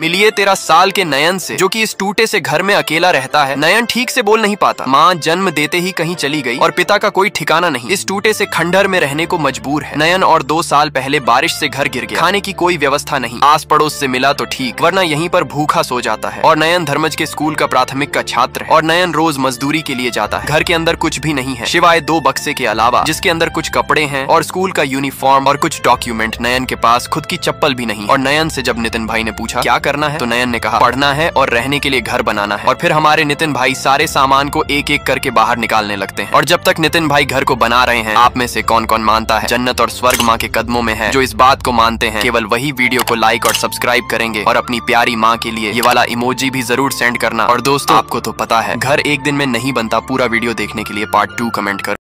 मिलिए 13 साल के नयन से, जो कि इस टूटे से घर में अकेला रहता है। नयन ठीक से बोल नहीं पाता, माँ जन्म देते ही कहीं चली गई और पिता का कोई ठिकाना नहीं। इस टूटे से खंडहर में रहने को मजबूर है नयन, और 2 साल पहले बारिश से घर गिर गया। खाने की कोई व्यवस्था नहीं, आस पड़ोस से मिला तो ठीक, वरना यहीं पर भूखा सो जाता है। और नयन धर्मज के स्कूल का प्राथमिक का छात्र है और नयन रोज मजदूरी के लिए जाता है। घर के अंदर कुछ भी नहीं है सिवाय 2 बक्से के अलावा, जिसके अंदर कुछ कपड़े हैं और स्कूल का यूनिफॉर्म और कुछ डॉक्यूमेंट। नयन के पास खुद की चप्पल भी नहीं। और नयन से जब नितिन भाई ने पूछा क्या करना है, तो नयन ने कहा पढ़ना है और रहने के लिए घर बनाना है। और फिर हमारे नितिन भाई सारे सामान को एक एक करके बाहर निकालने लगते हैं। और जब तक नितिन भाई घर को बना रहे हैं, आप में से कौन कौन मानता है जन्नत और स्वर्ग माँ के कदमों में है? जो इस बात को मानते हैं केवल वही वीडियो को लाइक और सब्सक्राइब करेंगे और अपनी प्यारी माँ के लिए ये वाला इमोजी भी जरूर सेंड करना। और दोस्तों आपको तो पता है घर एक दिन में नहीं बनता, पूरा वीडियो देखने के लिए पार्ट 2 कमेंट करो।